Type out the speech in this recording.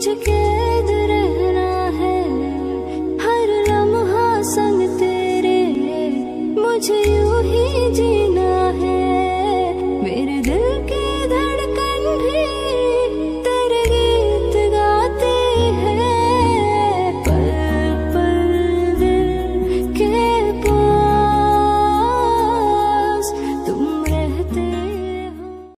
मुझे कैद रहना है हर लम्हा संग तेरे। मुझे